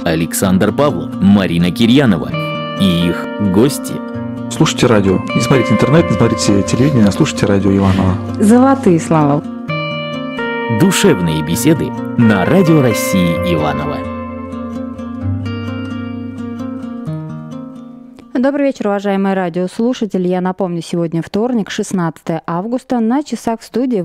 Александр Павлов, Марина Кирьянова и их гости. Слушайте радио. Не смотрите интернет, не смотрите телевидение, а слушайте радио Иванова. Золотые слова. Душевные беседы на Радио России Иваново. Добрый вечер, уважаемые радиослушатели. Я напомню, сегодня вторник, 16 августа, на часах в студии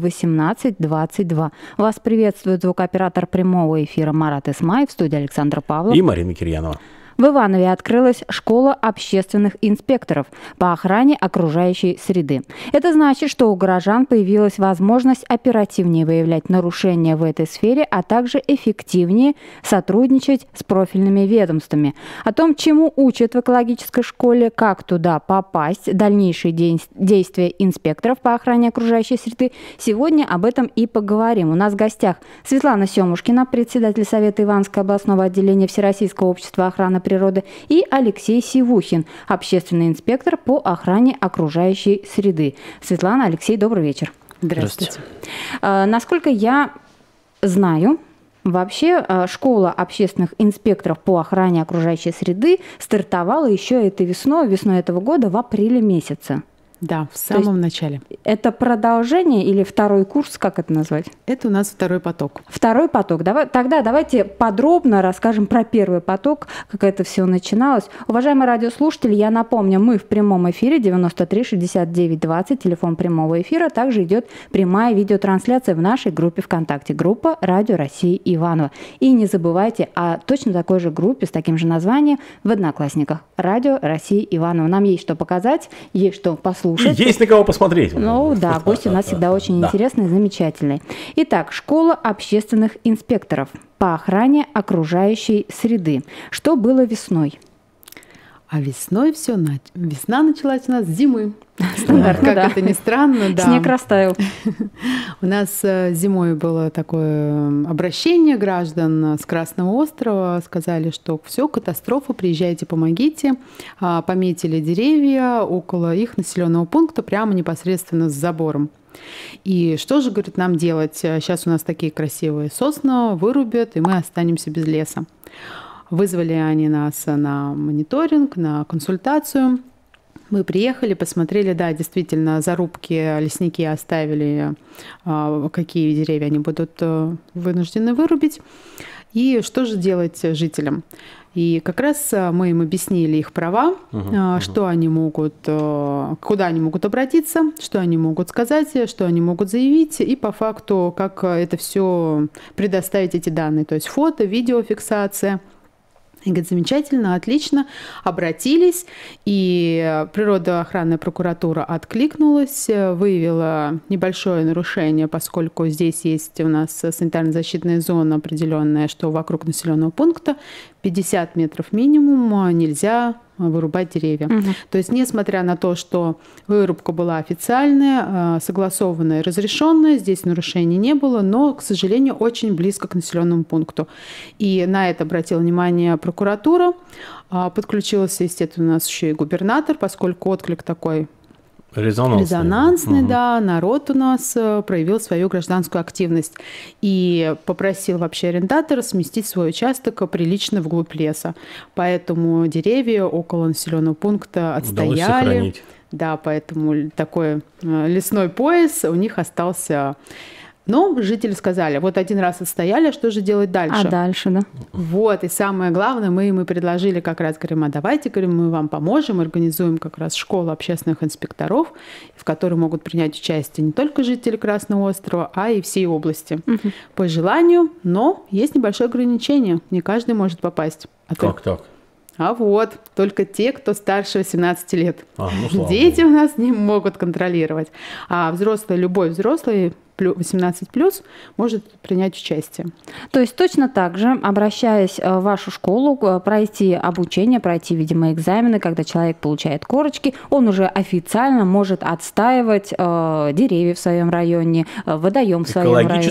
18:22. Вас приветствует звукооператор прямого эфира Марат Исмаев, в студии Александр Павлов и Марина Кирьянова. В Иванове открылась школа общественных инспекторов по охране окружающей среды. Это значит, что у горожан появилась возможность оперативнее выявлять нарушения в этой сфере, а также эффективнее сотрудничать с профильными ведомствами. О том, чему учат в экологической школе, как туда попасть, дальнейшие действия инспекторов по охране окружающей среды, сегодня об этом и поговорим. У нас в гостях Светлана Семушкина, председатель Совета Ивановского областного отделения Всероссийского общества охраны природы, и Алексей Сивухин, общественный инспектор по охране окружающей среды. Светлана, Алексей, добрый вечер. Здравствуйте. Насколько я знаю, вообще школа общественных инспекторов по охране окружающей среды стартовала еще этой весной этого года в апреле месяце. Да, в самом начале. Это продолжение или второй курс, как это назвать? Это у нас второй поток. Второй поток. Тогда давайте подробно расскажем про первый поток, как это все начиналось. Уважаемые радиослушатели, я напомню, мы в прямом эфире 93 69 20, телефон прямого эфира. Также идет прямая видеотрансляция в нашей группе ВКонтакте, группа «Радио России Иваново». И не забывайте о точно такой же группе с таким же названием в Одноклассниках, «Радио России Иваново». Нам есть что показать, есть что послушать. Есть на кого посмотреть. Ну да, гости у нас всегда очень интересные и замечательные. Итак, школа общественных инспекторов по охране окружающей среды. Что было весной? А весной весна началась у нас с зимы. Стандартно, как это ни странно, да. Снег растаял. У нас зимой было такое обращение граждан с Красного острова. Сказали, что все, катастрофа, приезжайте, помогите. Пометили деревья около их населенного пункта, прямо непосредственно с забором. И что же, говорит, нам делать? Сейчас у нас такие красивые сосны вырубят, и мы останемся без леса. Вызвали они нас на мониторинг, на консультацию. Мы приехали, посмотрели, да, действительно, зарубки лесники оставили, какие деревья они будут вынуждены вырубить. И что же делать жителям? И как раз мы им объяснили их права, что они могут, куда они могут обратиться, что они могут сказать, что они могут заявить, и по факту, как это все предоставить, эти данные, то есть фото, видеофиксация. И говорит, замечательно, отлично, обратились, и природоохранная прокуратура откликнулась, выявила небольшое нарушение, поскольку здесь есть у нас санитарно-защитная зона определенная, что вокруг населенного пункта 50 метров минимум нельзя вырубать деревья. То есть, несмотря на то, что вырубка была официальная, согласованная, разрешенная, здесь нарушений не было, но, к сожалению, очень близко к населенному пункту. И на это обратила внимание прокуратура. Подключился, естественно, у нас еще и губернатор, поскольку отклик такой резонансный, да, народ у нас проявил свою гражданскую активность и попросил вообще арендатора сместить свой участок прилично вглубь леса. Поэтому деревья около населенного пункта отстояли. Да, поэтому такой лесной пояс у них остался. Но жители сказали, вот один раз отстояли, что же делать дальше? А дальше, да? Вот, и самое главное, мы предложили как раз, говорим, а давайте, говорим, мы вам поможем, организуем как раз школу общественных инспекторов, в которой могут принять участие не только жители Красного острова, а и всей области. По желанию, но есть небольшое ограничение, не каждый может попасть. Как так? А вот, только те, кто старше 18 лет. Дети у нас не могут контролировать. А взрослый, любой взрослый, 18+, может принять участие. То есть точно так же, обращаясь в вашу школу, пройти обучение, пройти, видимо, экзамены, когда человек получает корочки, он уже официально может отстаивать деревья в своем районе, водоем в своем районе,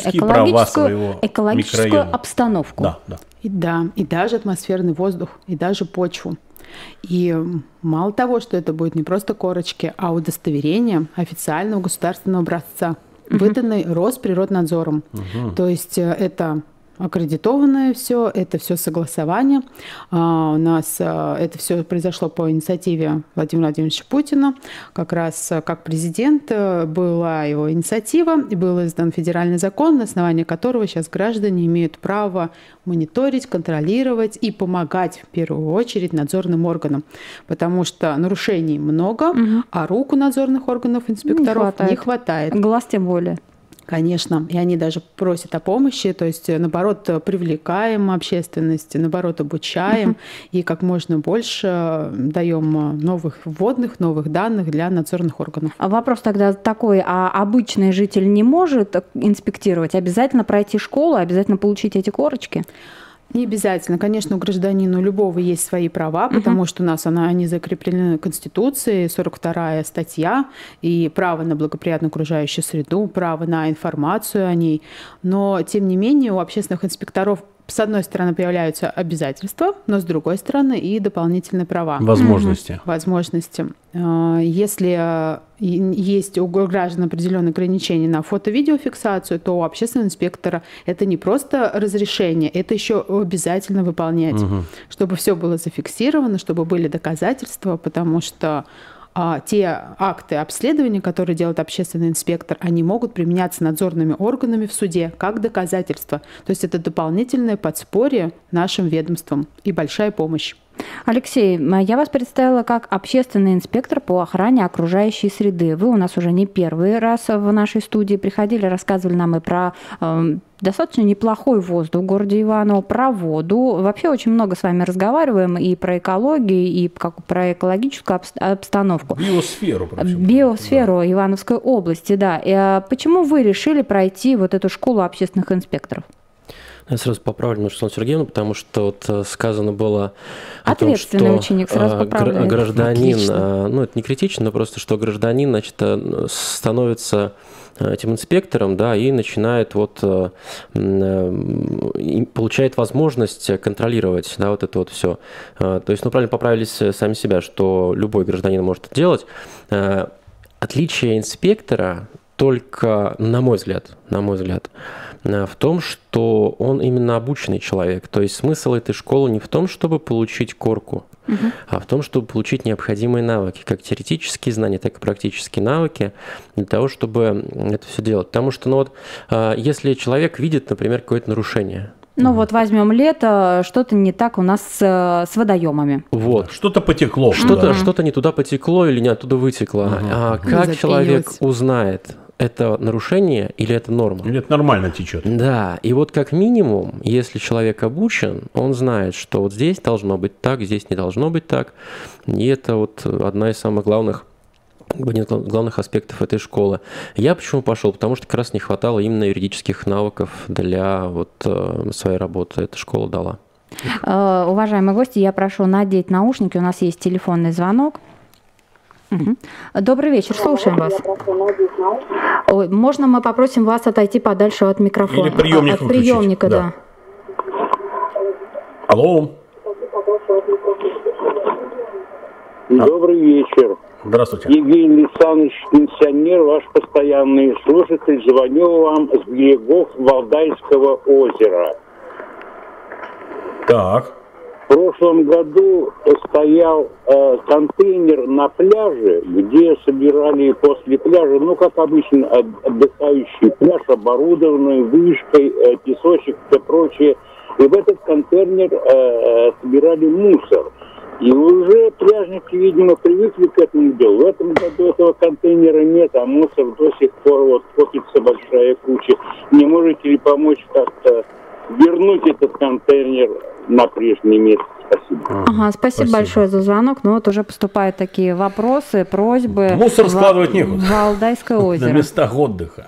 экологическую обстановку. Да, и даже атмосферный воздух, и даже почву. И мало того, что это будет не просто корочки, а удостоверение официального государственного образца, выданный Росприроднадзором. То есть это аккредитованное все, это все согласование. У нас это все произошло по инициативе Владимира Владимировича Путина. Как раз как президент была его инициатива, и был издан федеральный закон, на основании которого сейчас граждане имеют право мониторить, контролировать и помогать в первую очередь надзорным органам. Потому что нарушений много, а рук у надзорных органов инспекторов не хватает. Глаз тем более. Конечно, и они даже просят о помощи, то есть, наоборот, привлекаем общественность, наоборот, обучаем и как можно больше даем новых вводных, новых данных для надзорных органов. Вопрос тогда такой, а обычный житель не может инспектировать? Обязательно пройти школу, обязательно получить эти корочки? Не обязательно. Конечно, у гражданина любого есть свои права, потому что у нас они закреплены Конституцией, 42-я статья, и право на благоприятную окружающую среду, право на информацию о ней. Но, тем не менее, у общественных инспекторов с одной стороны появляются обязательства, но с другой стороны и дополнительные права. Возможности. Возможности. Если есть у граждан определенные ограничения на фото-видеофиксацию, то у общественного инспектора это не просто разрешение, это еще обязательно выполнять, чтобы все было зафиксировано, чтобы были доказательства, потому что те акты обследования, которые делает общественный инспектор, они могут применяться надзорными органами в суде как доказательство. То есть это дополнительное подспорье нашим ведомствам и большая помощь. Алексей, я вас представила как общественный инспектор по охране окружающей среды. Вы у нас уже не первый раз в нашей студии приходили, рассказывали нам и про достаточно неплохой воздух в городе Иваново, про воду. Вообще очень много с вами разговариваем и про экологию, и про экологическую обстановку. Биосферу. Биосферу Ивановской области, да. И почему вы решили пройти вот эту школу общественных инспекторов? Я сразу поправлю Нурсултану Сергеевну, потому что вот сказано было о том, что ученик, сразу гражданин, ну это не критично, но просто что гражданин, значит, становится этим инспектором, да, и начинает получает возможность контролировать, да, вот это вот все. То есть, правильно поправились сами себя, что любой гражданин может это делать. Отличие инспектора только, на мой взгляд, в том, что он именно обученный человек. То есть смысл этой школы не в том, чтобы получить корку, а в том, чтобы получить необходимые навыки, как теоретические знания, так и практические навыки, для того, чтобы это все делать. Потому что, если человек видит, например, какое-то нарушение, возьмем лето, что-то не так у нас с водоемами. Вот. Что-то потекло. Что-то не туда потекло или не оттуда вытекло. А как человек узнает, это нарушение или это норма? Или это нормально течет? Да, и как минимум, если человек обучен, он знает, что вот здесь должно быть так, здесь не должно быть так. И это одна из самых главных аспектов этой школы. Я почему пошел? Потому что как раз не хватало именно юридических навыков для своей работы. Эта школа дала. Уважаемые гости, я прошу надеть наушники. У нас есть телефонный звонок. Добрый вечер, слушаем вас. Можно мы попросим вас отойти подальше от микрофона? Или приемник от приемника, да. Алло. Добрый вечер. Здравствуйте. Евгений Александрович, пенсионер, ваш постоянный слушатель. Звоню вам с берегов Валдайского озера. Так. В прошлом году стоял контейнер на пляже, где собирали после пляжа, как обычно, отдыхающий пляж, оборудованный вышкой, песочек и все прочее. И в этот контейнер собирали мусор. И уже пляжники, видимо, привыкли к этому делу. В этом году этого контейнера нет, а мусор до сих пор копится большая куча. Не можете ли помочь как-то вернуть этот контейнер на прежнее место? Спасибо. Спасибо большое за звонок. Уже поступают такие вопросы, просьбы. Мусор складывать некуда. Валдайское озеро. На местах отдыха.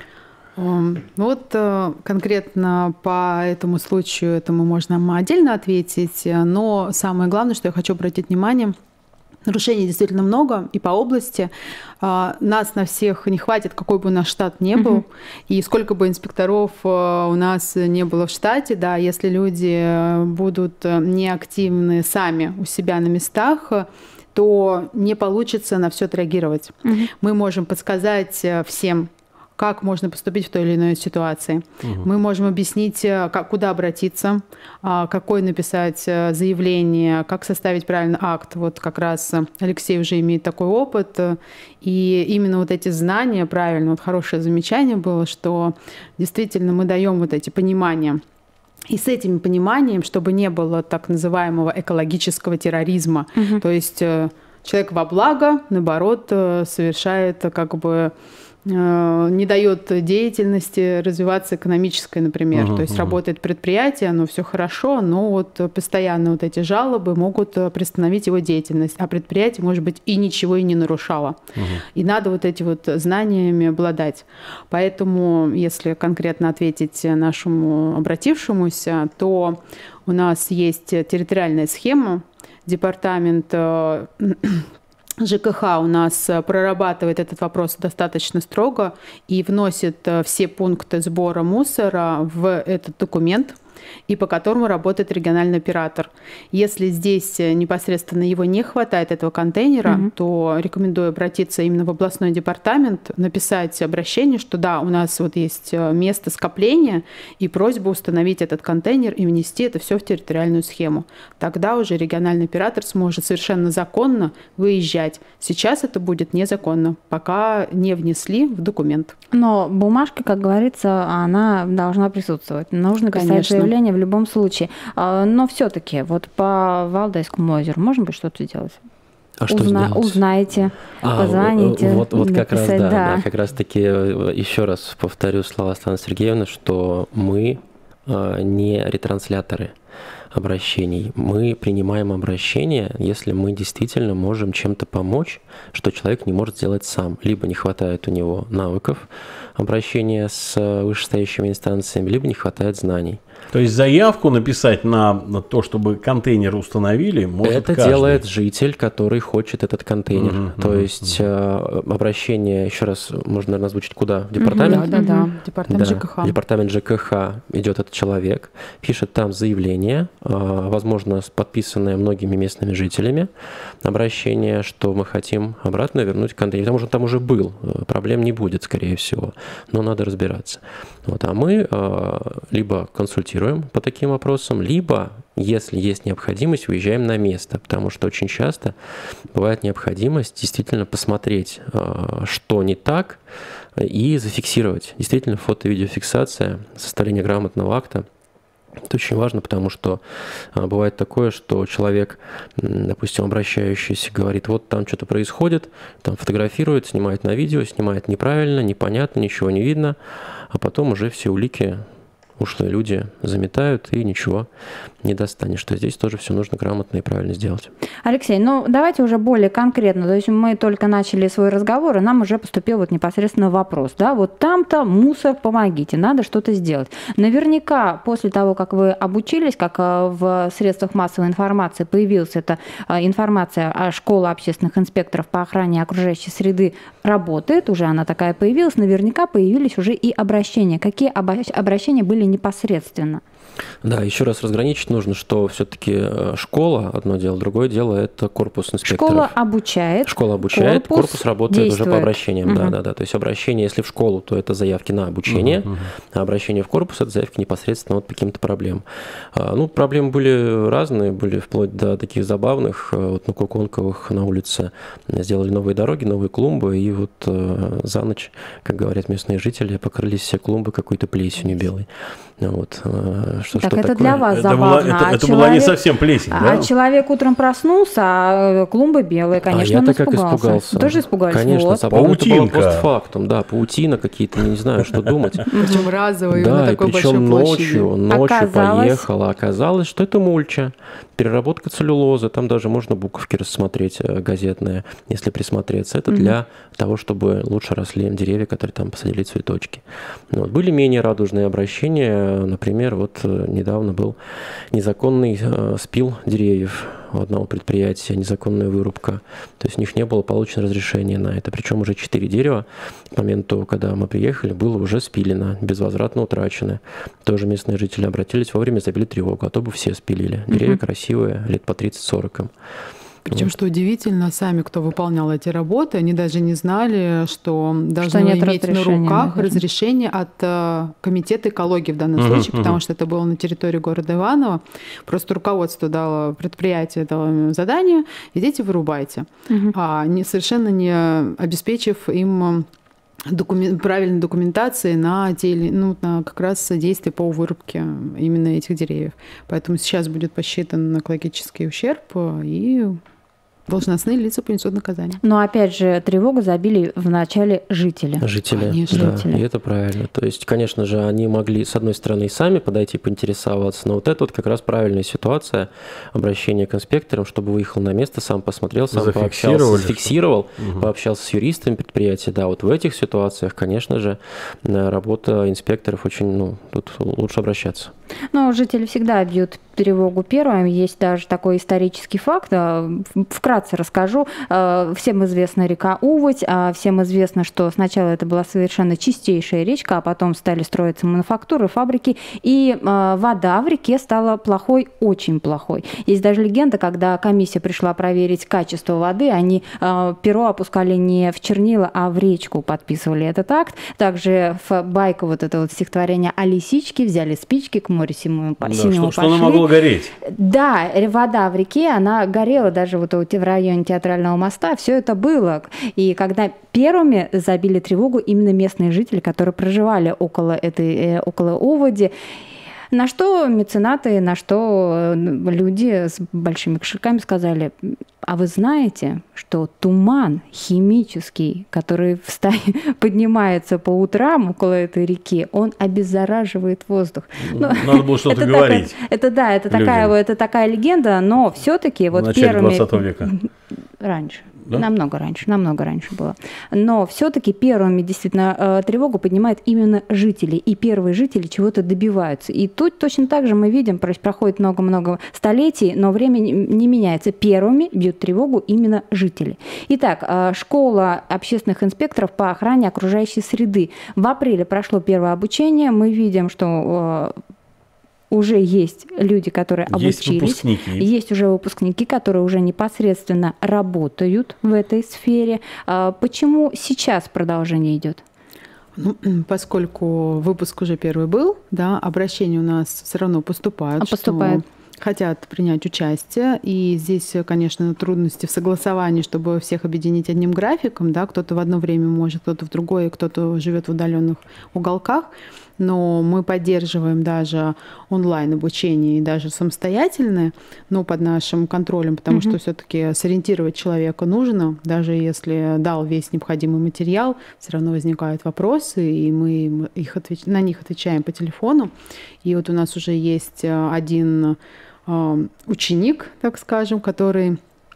Конкретно по этому случаю этому можно отдельно ответить, но самое главное, что я хочу обратить внимание, нарушений действительно много и по области. Нас на всех не хватит, какой бы наш штат ни был, и сколько бы инспекторов у нас не было в штате, да, если люди будут неактивны сами у себя на местах, то не получится на все отреагировать. Мы можем подсказать всем, как можно поступить в той или иной ситуации. Мы можем объяснить, куда обратиться, какое написать заявление, как составить правильный акт. Вот как раз Алексей уже имеет такой опыт. И именно вот эти знания, правильно, вот хорошее замечание было, что действительно мы даем вот эти понимания. И с этим пониманием, чтобы не было так называемого экологического терроризма, то есть человек во благо, наоборот, совершает как бы не дает деятельности развиваться экономической, например. То есть работает предприятие, оно все хорошо, но вот постоянно вот эти жалобы могут приостановить его деятельность, а предприятие, может быть, и ничего и не нарушало. И надо вот эти вот знаниями обладать. Поэтому, если конкретно ответить нашему обратившемуся, то у нас есть территориальная схема, департамент ЖКХ у нас прорабатывает этот вопрос достаточно строго и вносит все пункты сбора мусора в этот документ, и по которому работает региональный оператор. Если здесь непосредственно его не хватает, этого контейнера, то рекомендую обратиться именно в областной департамент, написать обращение, что да, у нас вот есть место скопления, и просьба установить этот контейнер и внести это все в территориальную схему. Тогда уже региональный оператор сможет совершенно законно выезжать. Сейчас это будет незаконно, пока не внесли в документ. Но бумажка, как говорится, она должна присутствовать. Нужно писать заявление в любом случае. Но все-таки вот по Валдайскому озеру можно быть что-то сделать? А что сделать? Узнаете, позвоните. Вот как раз, написать, да, как раз таки еще раз повторю слова Светланы Сергеевны, что мы не ретрансляторы обращений. Мы принимаем обращения, если мы действительно можем чем-то помочь, что человек не может сделать сам. Либо не хватает у него навыков обращения с вышестоящими инстанциями, либо не хватает знаний. То есть заявку написать на то, чтобы контейнер установили, может это каждый. делает житель, который хочет этот контейнер. То есть обращение, еще раз, можно, наверное, озвучить, куда? В департамент? Да, департамент ЖКХ. В департамент ЖКХ идет этот человек, пишет там заявление, возможно, подписанное многими местными жителями, обращение, что мы хотим обратно вернуть контейнер. Потому что там уже был, проблем не будет, скорее всего, но надо разбираться. Вот, а мы либо консультируем по таким вопросам, либо, если есть необходимость, уезжаем на место, потому что очень часто бывает необходимость действительно посмотреть, что не так, и зафиксировать. Действительно, фото-видеофиксация, составление грамотного акта. Это очень важно, потому что бывает такое, что человек, допустим, обращающийся, говорит, вот там что-то происходит, там фотографирует, снимает на видео, снимает неправильно, непонятно, ничего не видно, а потом уже все улики ушлые люди заметают, и ничего не достанешь. Что здесь тоже все нужно грамотно и правильно сделать. Алексей, ну давайте уже более конкретно. То есть мы только начали свой разговор, и нам уже поступил вот непосредственно вопрос. Да, вот там-то мусор, помогите, надо что-то сделать. Наверняка после того, как вы обучились, как в средствах массовой информации появилась эта информация о школе общественных инспекторов по охране окружающей среды, работает, уже она такая появилась, наверняка появились уже и обращения. Какие обращения были непосредственно? Да, еще раз разграничить нужно, что все-таки школа одно дело, другое дело это корпус инспекторов. Школа обучает, корпус работает действует. Уже по обращениям. Да. То есть обращение, если в школу, то это заявки на обучение, а обращение в корпус это заявки непосредственно вот по каким-то проблемам. Ну, проблемы были разные, были вплоть до таких забавных. Вот на Куконковых на улице сделали новые дороги, новые клумбы, и вот за ночь, как говорят местные жители, покрылись все клумбы какой-то плесенью белой. Вот. Так это такое? Для вас забавно. Это была не совсем плесень, да? А человек утром проснулся, а клумбы белые, конечно, он испугался. Тоже испугались? Конечно, вот. Паутинка. Постфактум, да, паутина какие-то, не знаю, что думать. Причем разовые, да, на такой большой площади. Ночью поехала, оказалось, что это мульча, переработка целлюлозы, там даже можно буковки рассмотреть газетные, если присмотреться. Это для того, чтобы лучше росли деревья, которые там посадили цветочки. Вот. Были менее радужные обращения, например, вот недавно был незаконный спил деревьев у одного предприятия, незаконная вырубка. То есть у них не было получено разрешения на это. Причем уже 4 дерева к моменту, когда мы приехали, было уже спилено, безвозвратно утрачено. Тоже местные жители обратились, вовремя забили тревогу, а то бы все спилили. Деревья красивые, лет по 30-40 им. Причем, что удивительно, сами, кто выполнял эти работы, они даже не знали, что должны иметь на руках разрешение от комитета экологии в данном случае, потому что это было на территории города Иваново. Просто руководство дало, предприятие дало задание, идите вырубайте, совершенно не обеспечив им правильной документации на как раз действия по вырубке именно этих деревьев. Поэтому сейчас будет посчитан экологический ущерб, и должностные лица понесут наказание. Но опять же, тревогу забили вначале жители. Конечно. Да, и это правильно. То есть, конечно же, они могли, с одной стороны, и сами подойти поинтересоваться, но вот это вот как раз правильная ситуация обращения к инспекторам, чтобы выехал на место, сам посмотрел, сам пообщался, зафиксировал, пообщался с юристами предприятия. Да, вот в этих ситуациях, конечно же, работа инспекторов очень, тут лучше обращаться. Но жители всегда бьют тревогу первым. Есть даже такой исторический факт. Вкратце расскажу. Всем известна река Уводь. Всем известно, что сначала это была совершенно чистейшая речка, а потом стали строиться мануфактуры, фабрики. И вода в реке стала плохой, очень плохой. Есть даже легенда, когда комиссия пришла проверить качество воды, они перо опускали не в чернила, а в речку, подписывали этот акт. Также в байку вот это вот стихотворение о лисичке, взяли спички, к морю синему пошли. Что она могла гореть? Да, вода в реке, она горела даже вот в районе Театрального моста, все это было. И когда первыми забили тревогу именно местные жители, которые проживали около Уводи, на что меценаты, на что люди с большими кошельками сказали: а вы знаете, что туман химический, который поднимается по утрам около этой реки, он обеззараживает воздух. Надо было что-то говорить. Это такая легенда, но все-таки вот первыми... В начале 20 века. Раньше. Да? Намного раньше было. Но все-таки первыми действительно тревогу поднимают именно жители. И первые жители чего-то добиваются. И тут точно так же мы видим, проходит много-много столетий, но время не меняется. Первыми бьют тревогу именно жители. Итак, школа общественных инспекторов по охране окружающей среды. В апреле прошло первое обучение. Мы видим, что уже есть люди, которые обучились. Есть уже выпускники, которые уже непосредственно работают в этой сфере. Почему сейчас продолжение идет? Поскольку выпуск уже первый был, да, обращения у нас все равно поступают. Хотят принять участие. И здесь, конечно, трудности в согласовании, чтобы всех объединить одним графиком. Да? Кто-то в одно время может, кто-то в другое, кто-то живет в удаленных уголках. Но мы поддерживаем даже онлайн-обучение и даже самостоятельное, но под нашим контролем, потому что все-таки сориентировать человека нужно. Даже если дал весь необходимый материал, все равно возникают вопросы, и мы на них отвечаем по телефону. И вот у нас уже есть один ученик, так скажем, который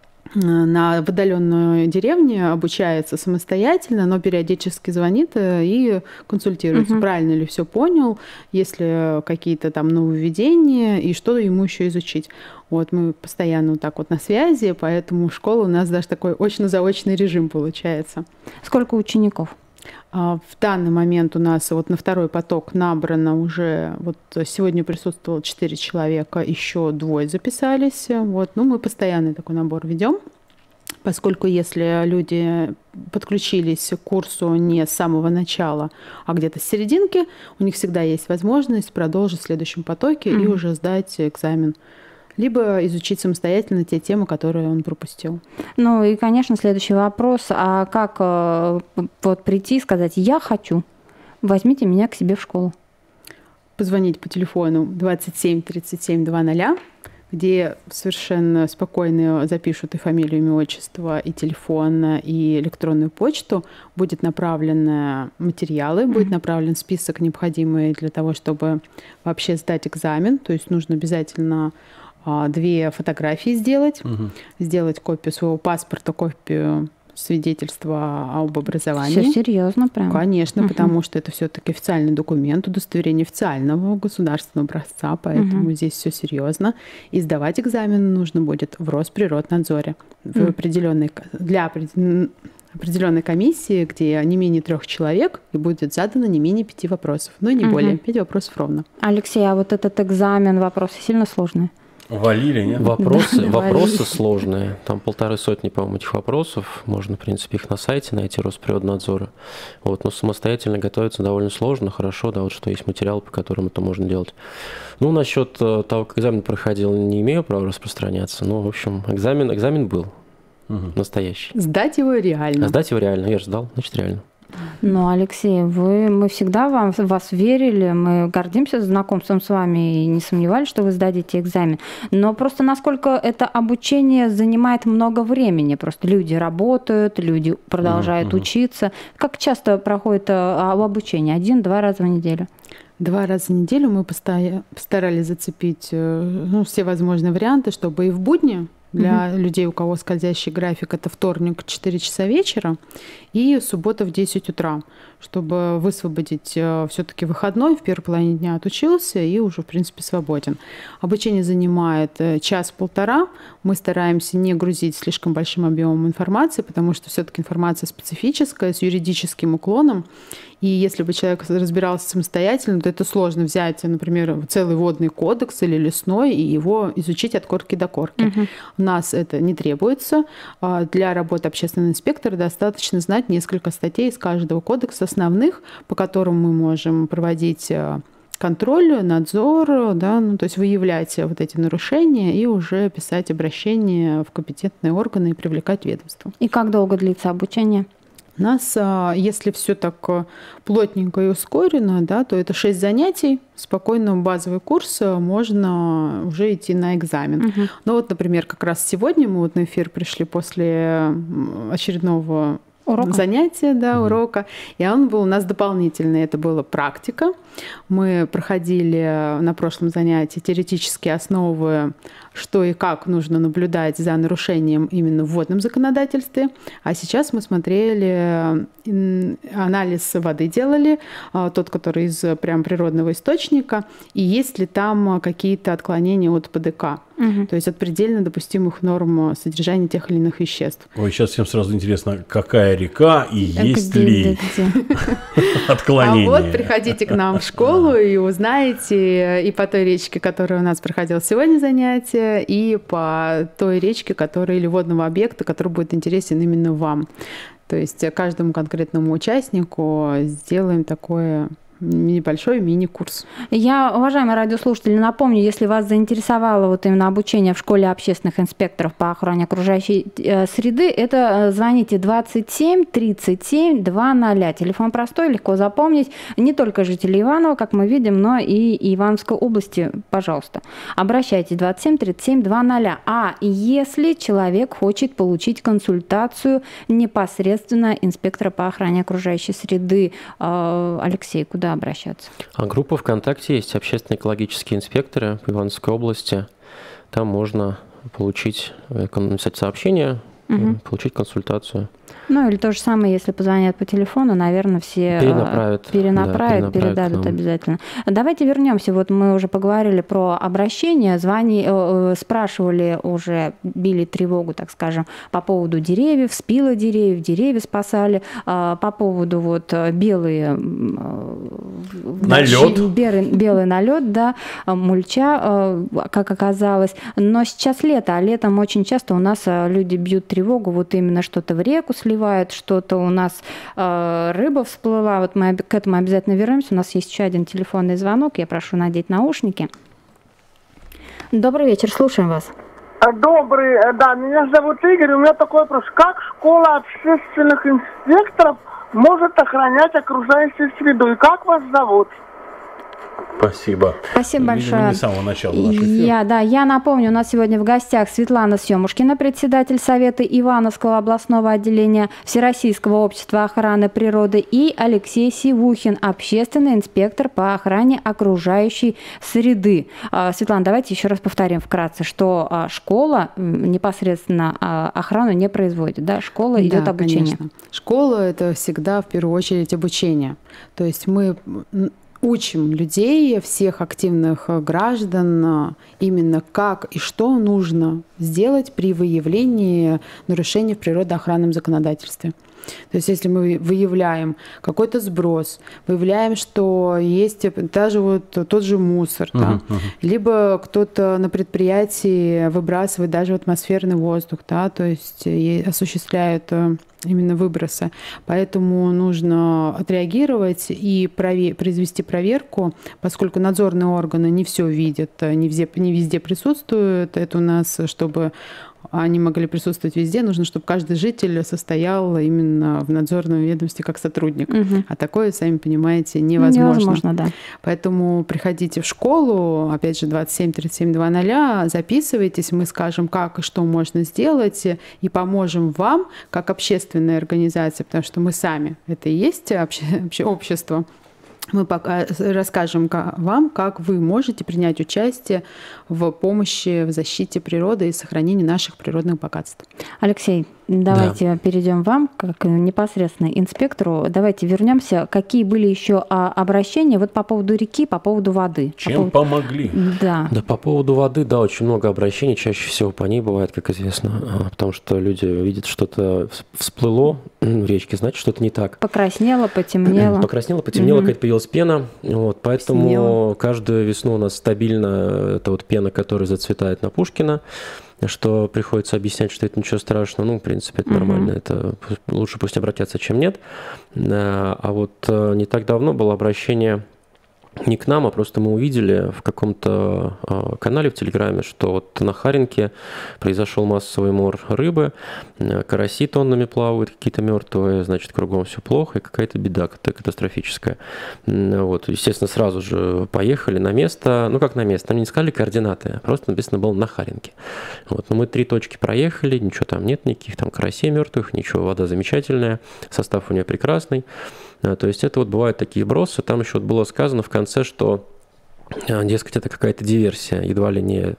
в отдаленной деревне обучается самостоятельно, но периодически звонит и консультируется, правильно ли все понял, есть ли какие-то там нововведения и что ему еще изучить. Вот мы постоянно вот так вот на связи, поэтому школа у нас даже такой очно-заочный режим получается. Сколько учеников? В данный момент у нас вот на второй поток набрано уже, вот сегодня присутствовало 4 человека, еще 2 записались. Вот, мы постоянный такой набор ведем, поскольку если люди подключились к курсу не с самого начала, а где-то с серединки, у них всегда есть возможность продолжить в следующем потоке и уже сдать экзамен. Либо изучить самостоятельно те темы, которые он пропустил. Ну и, конечно, следующий вопрос. А как вот прийти и сказать: я хочу, возьмите меня к себе в школу? Позвонить по телефону 27 37 00, где совершенно спокойно запишут и фамилию, имя, отчество, и телефон, и электронную почту. Будет направлены материалы, будет направлен список необходимый для того, чтобы вообще сдать экзамен. То есть нужно обязательно 2 фотографии сделать копию своего паспорта, копию свидетельства об образовании. Все серьезно, прям? Конечно, потому что это все-таки официальный документ, удостоверение официального государственного образца, поэтому здесь все серьезно. И сдавать экзамен нужно будет в Росприроднадзоре для определенной комиссии, где не менее 3 человек, и будет задано не менее 5 вопросов, но не более, 5 вопросов ровно. Алексей, а вот этот экзамен, вопросы сильно сложные? Валили, нет? Вопросы сложные. Там 150, по-моему, этих вопросов. Можно, в принципе, их на сайте найти Росприроднадзора. Вот. Но самостоятельно готовиться довольно сложно. Хорошо, да, вот что есть материал, по которым это можно делать. Ну, насчет того, как экзамен проходил, не имею права распространяться. Но, в общем, экзамен был настоящий. Сдать его реально. А сдать его реально. Я же сдал, значит, реально. Ну, Алексей, мы всегда вас верили, мы гордимся знакомством с вами и не сомневались, что вы сдадите экзамен. Но просто насколько это обучение занимает много времени, просто люди работают, люди продолжают учиться. Как часто проходит обучение? 1-2 раза в неделю? 2 раза в неделю мы постарались зацепить все возможные варианты, чтобы и в будни для людей, у кого скользящий график, это вторник 4 часа вечера и суббота в 10 утра, чтобы высвободить все-таки выходной, в первой половине дня отучился и уже, в принципе, свободен. Обучение занимает 1-1,5 часа. Мы стараемся не грузить слишком большим объемом информации, потому что все-таки информация специфическая, с юридическим уклоном. И если бы человек разбирался самостоятельно, то это сложно взять, например, целый водный кодекс или лесной и его изучить от корки до корки. У нас это не требуется. Для работы общественного инспектора достаточно знать несколько статей из каждого кодекса основных, по которым мы можем проводить контроль, надзор, да, то есть выявлять вот эти нарушения и уже писать обращения в компетентные органы и привлекать ведомство. И как долго длится обучение? У нас, если все так плотненько и ускорено, да, то это 6 занятий, спокойно базовый курс, можно уже идти на экзамен. Ну вот, например, как раз сегодня мы вот на эфир пришли после очередного занятия, да, урока, и он был у нас дополнительный. Это была практика. Мы проходили на прошлом занятии теоретические основы, что и как нужно наблюдать за нарушением именно в водном законодательстве. А сейчас мы смотрели, анализ воды делали, тот, который из прям природного источника, и есть ли там какие-то отклонения от ПДК. То есть от предельно допустимых норм содержания тех или иных веществ. Ой, сейчас всем сразу интересно, какая река и есть ли отклонения. А вот приходите к нам в школу и узнаете и по той речке, которая у нас проходила сегодня занятие, и по той речке, которая или водного объекта, который будет интересен именно вам. То есть каждому конкретному участнику сделаем такое небольшой мини-курс. Я, уважаемые радиослушатели, напомню, если вас заинтересовало вот именно обучение в школе общественных инспекторов по охране окружающей среды, это звоните 27 37 200. Телефон простой, легко запомнить. Не только жители Иваново, как мы видим, но и Ивановской области, пожалуйста. Обращайтесь 27 37 200. А если человек хочет получить консультацию непосредственно инспектора по охране окружающей среды, Алексей, куда обращаться? А группа ВКонтакте есть, общественные экологические инспекторы в Ивановской области. Там можно написать сообщение, получить консультацию. Ну, или то же самое, если позвонят по телефону, наверное, все перенаправят, передадут обязательно. Давайте вернемся. Вот мы уже поговорили про обращение, спрашивали уже, били тревогу, так скажем, по поводу деревьев, спила деревьев, деревья спасали, по поводу вот белый налет, да, мульча, как оказалось. Но сейчас лето, а летом очень часто у нас люди бьют тревогу, вот именно что-то в реку сливают, что-то у нас рыба всплыла. Вот мы к этому обязательно вернемся. У нас есть еще один телефонный звонок. Я прошу надеть наушники. Добрый вечер, слушаем вас. Добрый, да, меня зовут Игорь. У меня такой вопрос. Как школа общественных инспекторов может охранять окружающую среду? И как вас зовут? Спасибо. Спасибо большое. Не с самого начала нашего эфира. Я напомню, у нас сегодня в гостях Светлана Семушкина, председатель Совета Ивановского областного отделения Всероссийского общества охраны природы, и Алексей Сивухин, общественный инспектор по охране окружающей среды. Светлана, давайте еще раз повторим вкратце, что школа непосредственно охрану не производит, да? Школа идет обучение. Конечно. Школа – это всегда в первую очередь обучение. То есть мы учим людей, всех активных граждан, именно как и что нужно сделать при выявлении нарушений в природоохранном законодательстве. То есть если мы выявляем какой-то сброс, выявляем, что есть даже вот тот же мусор, да, либо кто-то на предприятии выбрасывает даже в атмосферный воздух, да, то есть осуществляют именно выбросы. Поэтому нужно отреагировать и произвести проверку, поскольку надзорные органы не все видят, не везде присутствуют. Это у нас, чтобы они могли присутствовать везде, нужно, чтобы каждый житель состоял именно в надзорном ведомстве как сотрудник. А такое, сами понимаете, невозможно. Невозможно, да. Поэтому приходите в школу, опять же, 27-37-00, записывайтесь, мы скажем, как и что можно сделать, и поможем вам, как общественная организация, потому что мы сами, это и есть общество. Мы расскажем вам, как вы можете принять участие в помощи, в защите природы и сохранении наших природных богатств. Алексей, давайте перейдем к вам, как непосредственно инспектору. Давайте вернемся. Какие были еще обращения вот по поводу реки, по поводу воды? Чем помогли? Да. Да, по поводу воды, да, очень много обращений. Чаще всего по ней бывает, как известно, потому что люди видят, что-то всплыло в речке, значит, что-то не так. Покраснело, потемнело. Покраснело, потемнело, какая-то появилась пена. Вот, поэтому каждую весну у нас стабильно это вот пена, которая зацветает на Пушкина, что приходится объяснять, что это ничего страшного. Ну, в принципе, это нормально. Это лучше пусть обратятся, чем нет. А вот не так давно было обращение не к нам, а просто мы увидели в каком-то канале в Телеграме, что вот на Харинке произошел массовый мор рыбы, караси тоннами плавают, какие-то мертвые, значит, кругом все плохо, и какая-то беда катастрофическая. Вот, естественно, сразу же поехали на место, ну как на место, там не сказали координаты, просто написано было на Харинке. Вот, но мы 3 точки проехали, ничего там нет, никаких там карасей мертвых, ничего, вода замечательная, состав у нее прекрасный. То есть это вот бывают такие бросы. Там еще вот было сказано в конце, что, дескать, это какая-то диверсия, едва ли не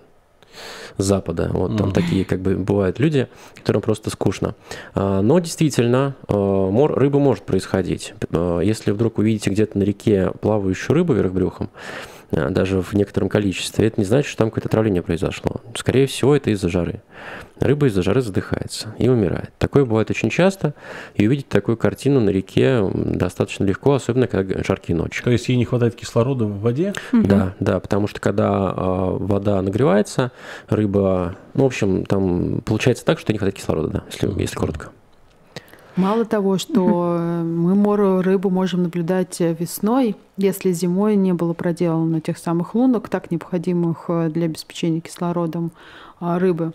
с Запада. Вот там такие как бы бывают люди, которым просто скучно. Но действительно, мор рыбы может происходить. Если вдруг увидите где-то на реке плавающую рыбу вверх брюхом, даже в некотором количестве, это не значит, что там какое-то отравление произошло. Скорее всего, это из-за жары. Рыба из-за жары задыхается и умирает. Такое бывает очень часто, и увидеть такую картину на реке достаточно легко, особенно когда жаркие ночи. То есть ей не хватает кислорода в воде? Да, да, потому что когда вода нагревается, рыба, ну, в общем, там получается так, что не хватает кислорода, да, если коротко. Мало того, что мы рыбу можем наблюдать весной, если зимой не было проделано тех самых лунок, так необходимых для обеспечения кислородом рыбы,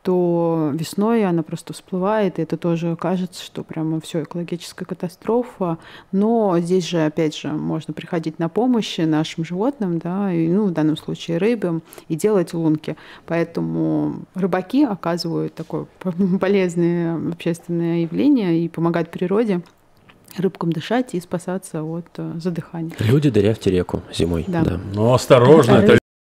то весной она просто всплывает, и это тоже кажется, что прямо все экологическая катастрофа. Но здесь же, опять же, можно приходить на помощь нашим животным, да, и, ну, в данном случае рыбам, и делать лунки. Поэтому рыбаки оказывают такое полезное общественное явление и помогают природе рыбкам дышать и спасаться от задыхания. Люди, дырявьте реку зимой. Да. Да. Ну, осторожно, это